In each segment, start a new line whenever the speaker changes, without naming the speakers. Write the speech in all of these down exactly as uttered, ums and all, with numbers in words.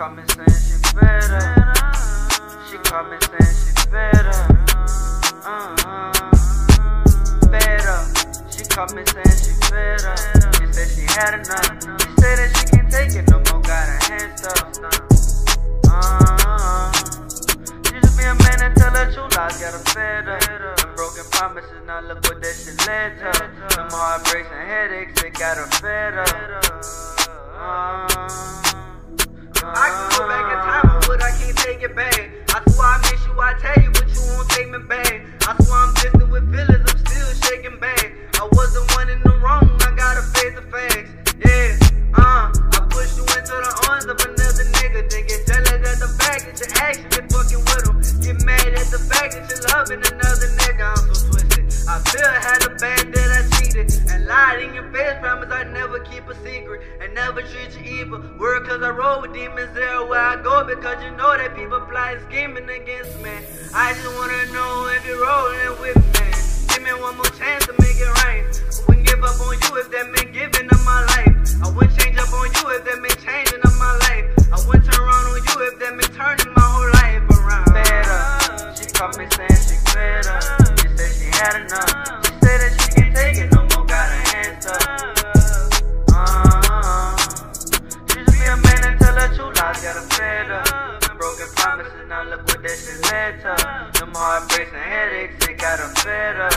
call me saying she better. She call me saying she better. Uh-huh. Better. She call me saying she better. She said she had enough. She said that she can't take it no more. Got her hands up. Uh-huh. She just be a man and tell her true lies. Got her fed up. Them broken promises. Now look what that shit led to. Them heartbreaks and headaches. It got her fed up. Uh-huh.
I can go back in time, but I can't take it back. I swear I miss you, I tell you, but you won't take me back. I swear I'm messing with feelings, I'm still shaking back. I was the one in the wrong, I gotta face the facts. Yeah, uh, I pushed you into the arms of another nigga. Then get jealous at the fact that you're actually fucking with him. Get mad at the fact that you're loving another nigga. I'm so twisted. I feel I had a bad that I cheated and lied in your face. Promise I never keep a secret and never treat you evil. Word cause I roll with demons everywhere I go, because you know that people plotting scheming against me. I just wanna know if you're rolling with me. Give me one more chance to make it right. I wouldn't give up on you if that meant giving up my life. I wouldn't change up on you if that meant changing up my life. I wouldn't turn around on you if that meant turning my whole life around.
Better. She called me saying she better. She said she had enough. She said that she can't take it no more. Got her hands up. Uh-huh. She just be a man and tell her true lies. Got her fed up. Them broken promises. Now look what that shit led to. Them heartbreaks and headaches. It got her fed up.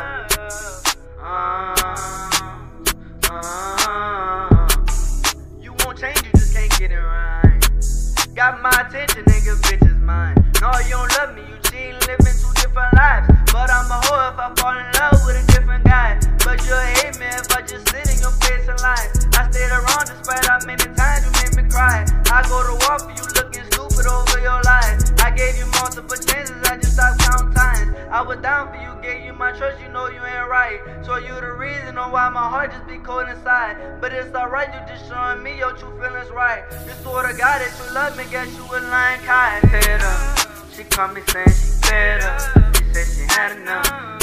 Uh-huh. Uh-huh.
You won't change, you just can't get it right. Got my attention, nigga, bitch is mine. No, you don't love me, you cheating, living two different lives. But I'm a hoe if I fall in love with a different guy. But you'll hate me if I just sit in your face and lie. I stayed around despite how many times you made me cry. I go to war for you looking stupid over your lies. I gave you multiple chances, I just stopped counting times. I was down for you, gave you my trust, you know you ain't right. So you the reason on why my heart just be cold inside. But it's alright, you just showing me your true feelings right. You swear to God that you love me, guess you a lying kind.
Better. She called me saying she better. She said she had enough.